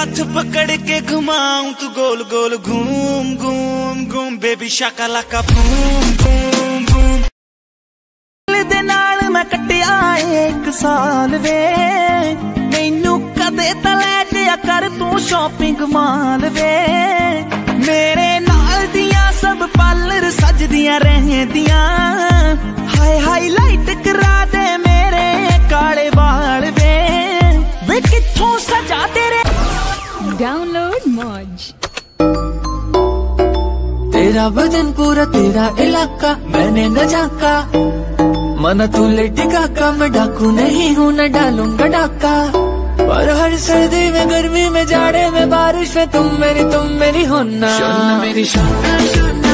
हाथ पकड़ के घुमाऊं तू गोल गोल घूम घूम घूम बेबी शाकालाका बूम बूम बूम। दे नाल मैं कटिया 1 साल वे मैनू कदे ता लै जाया कर तू शॉपिंग माल वे। मेरे नाल दियां सब पार्लर सजदियां रहदियां हाय हाईलाइट करा दे मेरे काले बाल वे कित्थों सजा तेरे। डाउनलोड मौज। तेरा बदन पूरा तेरा इलाका मैंने न झाका मना तू लेटी काका मैं डाकू नहीं हूँ न डालूंगा डाका। पर हर सर्दी में गर्मी में जाड़े में बारिश में तुम मेरी होना। शोना मेरी शोना शोना